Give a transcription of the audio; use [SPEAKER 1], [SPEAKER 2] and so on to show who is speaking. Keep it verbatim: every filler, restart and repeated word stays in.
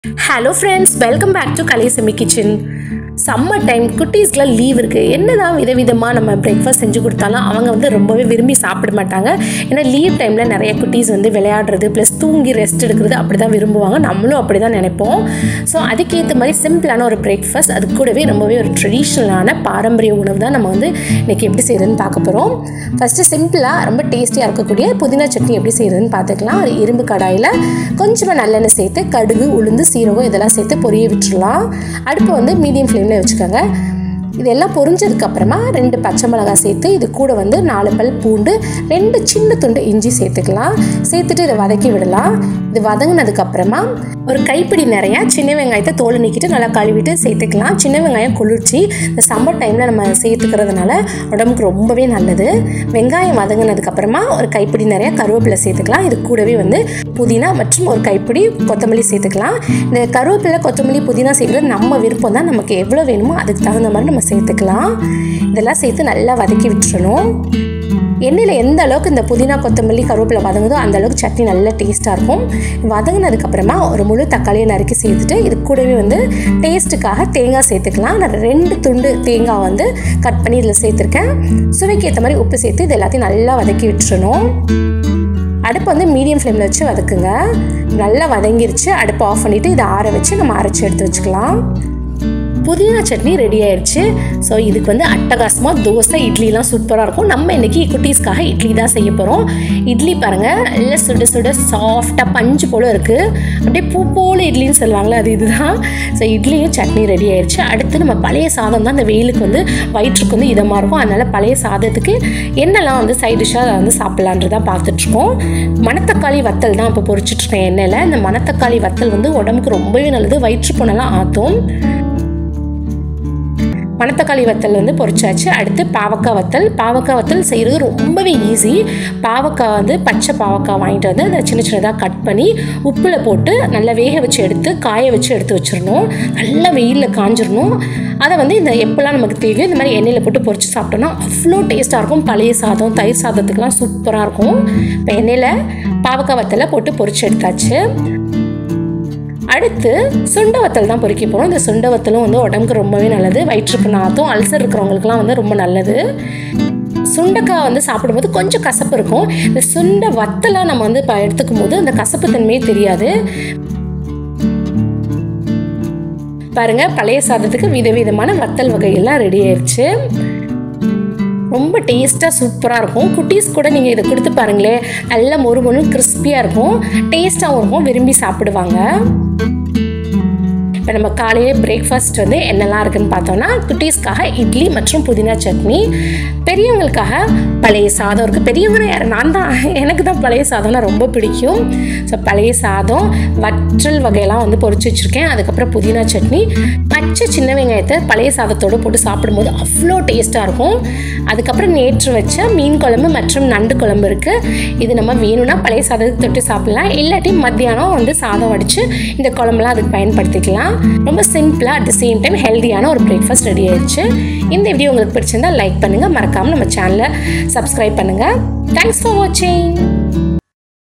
[SPEAKER 1] Hello friends, welcome back to Kalisemi Kitchen. Summer time குட்டீஸ்க்குலாம் leave இருக்குது. என்னதான் விதவிதமாக நம்ம பிரேக்ஃபாஸ்ட் செஞ்சு கொடுத்தாலும் அவங்க வந்து ரொம்பவே விரும்பி சாப்பிட மாட்டாங்க. ஏன்னா லீவ் டைமில் நிறைய குட்டீஸ் வந்து விளையாடுறது ப்ளஸ் தூங்கி ரெஸ்ட் எடுக்கிறது அப்படி தான் விரும்புவாங்க. நம்மளும் அப்படி தான் நினைப்போம். ஸோ அதுக்கேற்ற மாதிரி சிம்பிளான ஒரு பிரேக்ஃபாஸ்ட், அது கூடவே ரொம்பவே ஒரு ட்ரெடிஷ்னலான பாரம்பரிய உணவு தான் நம்ம வந்து இன்றைக்கி எப்படி செய்கிறதுன்னு பார்க்க போகிறோம். ஃபஸ்ட்டு சிம்பிளாக ரொம்ப டேஸ்டியாக இருக்கக்கூடிய புதினா சட்னி எப்படி செய்கிறதுன்னு பார்த்துக்கலாம். ஒரு இரும்பு கடாயில் கொஞ்சமாக நல்லெண்ணெய் சேர்த்து கடுகு, உளுந்து, சீரகம் இதெல்லாம் சேர்த்து பொரிய விட்டுடலாம். அடுப்பு வந்து மீடியம் ஃப்ளேமில் வச்சுக்கோங்க. இதெல்லாம் பொரிஞ்சதுக்கப்புறமா ரெண்டு பச்சை மிளகாய் சேர்த்து இது கூட வந்து நாலு பல் பூண்டு, ரெண்டு சின்ன துண்டு இஞ்சி சேர்த்துக்கலாம். சேர்த்துட்டு இதை வதக்கி விடலாம். இது வதங்கினதுக்கப்புறமா ஒரு கைப்பிடி நிறையா சின்ன வெங்காயத்தை தோலை நீக்கிட்டு நல்லா கழுவிட்டு சேர்த்துக்கலாம். சின்ன வெங்காயம் குளிர்ச்சி, இந்த சம்மர் டைமில் நம்ம சேர்த்துக்கிறதுனால உடம்புக்கு ரொம்பவே நல்லது. வெங்காயம் வதங்கினதுக்கப்புறமா ஒரு கைப்பிடி நிறையா கருவேப்பிலை சேர்த்துக்கலாம். இது கூடவே வந்து புதினா மற்றும் ஒரு கைப்பிடி கொத்தமல்லி சேர்த்துக்கலாம். இந்த கருவேப்பிலை, கொத்தமல்லி, புதினா சேர்க்குறது நம்ம விருப்பம் தான். நமக்கு எவ்வளோ வேணுமோ அதுக்கு தகுந்த மாதிரி நம்ம சேர்த்துக்கலாம். இதெல்லாம் சேர்த்து நல்லா வதக்கி விட்டுறணும். எண்ணெயில் எந்த அளவுக்கு இந்த புதினா, கொத்தமல்லி, கருவேப்பிலை வதங்குதோ அந்த அளவுக்கு சட்னி நல்லா டேஸ்ட்டாக இருக்கும். வதங்கினதுக்கப்புறமா ஒரு முழு தக்காளியை நறுக்கி சேர்த்துட்டு இது கூடவே வந்து டேஸ்ட்டுக்காக தேங்காய் சேர்த்துக்கலாம். நான் ரெண்டு துண்டு தேங்காய் வந்து கட் பண்ணி இதில் சேர்த்துருக்கேன். சுவைக்கு ஏற்ற மாதிரி உப்பு சேர்த்து இது எல்லாத்தையும் நல்லா வதக்கி விட்டுறணும். அடுப்பு வந்து மீடியம் ஃப்ளேமில் வச்சு வதக்குங்க. நல்லா வதங்கிருச்சு. அடுப்பு ஆஃப் பண்ணிவிட்டு இதை ஆற வச்சு நம்ம அரைச்சி எடுத்து வச்சுக்கலாம். புதினா சட்னி ரெடி ஆயிடுச்சு. ஸோ இதுக்கு வந்து அட்டகாசமாக தோசை, இட்லிலாம் சூப்பராக இருக்கும். நம்ம இன்றைக்கி குட்டீஸ்க்காக இட்லி தான் செய்ய போகிறோம். இட்லி பாருங்கள், நல்லா சுட சுட சாஃப்டாக பஞ்சு போல் இருக்குது. அப்படியே பூ போல் இட்லின்னு சொல்லுவாங்களே, அது இதுதான். ஸோ இட்லியும் சட்னி ரெடி ஆயிடுச்சு. அடுத்து நம்ம பழைய சாதம் தான் இந்த வெயிலுக்கு வந்து வயிற்றுக்கு வந்து இதமாக இருக்கும். அதனால் பழைய சாதத்துக்கு என்னெல்லாம் வந்து சைட் டிஷ்ஷாக வந்து சாப்பிட்லான்றதான் பார்த்துட்ருக்கோம். மணத்தக்காளி வத்தல் தான் இப்போ பொரிச்சிட்ருக்கேன் எண்ணெயில். இந்த மணத்தக்காளி வத்தல் வந்து உடம்புக்கு ரொம்பவே நல்லது, வயிற்று புண்ணெல்லாம் ஆற்றும். மணத்தக்காளி வத்தல் வந்து பொரிச்சாச்சு. அடுத்து பாவக்காய் வத்தல். பாவக்காய் வத்தல் செய்கிறது ரொம்பவே ஈஸி. பாவக்காய் வந்து பச்சை பாவக்காய் வாங்கிட்டு வந்து அதை சின்ன சின்னதாக கட் பண்ணி உப்பில் போட்டு நல்லா வேக வச்சு எடுத்து காய வச்சு எடுத்து வச்சிடணும். நல்லா வெயிலில் காஞ்சிடணும். அதை வந்து இந்த எப்போல்லாம் நமக்கு தேவையோ இந்த மாதிரி எண்ணெயில் போட்டு பொரிச்சு சாப்பிட்டோன்னா அவ்வளோ டேஸ்ட்டாக இருக்கும். பழைய சாதம், தயிர் சாதத்துக்கெலாம் சூப்பராக இருக்கும். இப்போ எண்ணெயில் பாவக்காய் வத்தலை போட்டு பொரிச்சு எடுத்தாச்சு. அடுத்து சுண்டை வத்தல் தான் பொரிக்க போகிறோம். இந்த சுண்டை வத்தலும் வந்து உடம்புக்கு ரொம்பவே நல்லது. வயிற்றுக்கு நாத்தும், அல்சர் இருக்கிறவங்களுக்குலாம் வந்து ரொம்ப நல்லது. சுண்டைக்காய் வந்து சாப்பிடும்போது கொஞ்சம் கசப்பு இருக்கும். இந்த சுண்டை வத்தலாக நம்ம வந்து இப்போ எடுத்துக்கும் போது அந்த கசப்பு தன்மையே தெரியாது. பாருங்கள், பழைய சாதத்துக்கு விதவிதமான வத்தல் வகைகள்லாம் ரெடி ஆயிடுச்சு. ரொம்ப டேஸ்ட்டாக சூப்பராக இருக்கும். குட்டீஸ் கூட நீங்கள் இதை கொடுத்து பாருங்களேன், நல்லா மொறு மொறு கிறிஸ்பியாக இருக்கும், டேஸ்ட்டாகவும் இருக்கும், விரும்பி சாப்பிடுவாங்க. இப்போ நம்ம காலையில் பிரேக்ஃபாஸ்ட் வந்து என்னெல்லாம் இருக்குதுன்னு பார்த்தோன்னா, குட்டீஸ்க்காக இட்லி மற்றும் புதினா சட்னி, பெரியவங்களுக்காக பழைய சாதம் இருக்குது. பெரியவங்க யார், நான் தான், எனக்கு தான் பழைய சாதம்னா ரொம்ப பிடிக்கும். ஸோ பழைய சாதம், வற்றல் வகையெல்லாம் வந்து பொரிச்சு வச்சுருக்கேன். அதுக்கப்புறம் புதினா சட்னி, பச்சை சின்ன வெங்காயத்தை பழைய சாதத்தோடு போட்டு சாப்பிடும்போது அவ்வளோ டேஸ்ட்டாக இருக்கும். அதுக்கப்புறம் நேற்று வச்ச மீன் குழம்பு மற்றும் நண்டு குழம்பு இருக்குது. இது நம்ம வேணும்னா பழைய சாதத்தை தொட்டு சாப்பிட்லாம், இல்லாட்டி மத்தியானம் வந்து சாதம் வடித்து இந்த குழம்புலாம் அதுக்கு பயன்படுத்திக்கலாம். ரொம்ப சிம்பிளாக அட் த சேம் டைம் ஹெல்த்தியான ஒரு பிரேக்ஃபாஸ்ட் ரெடி ஆயிடுச்சு. இந்த வீடியோ உங்களுக்கு பிடிச்சிருந்தா லைக் பண்ணுங்கள், மறக்காமல் நம்ம சேனலை சப்ஸ்கிரைப் பண்ணுங்கள். தேங்க்ஸ் ஃபார் வாட்சிங்.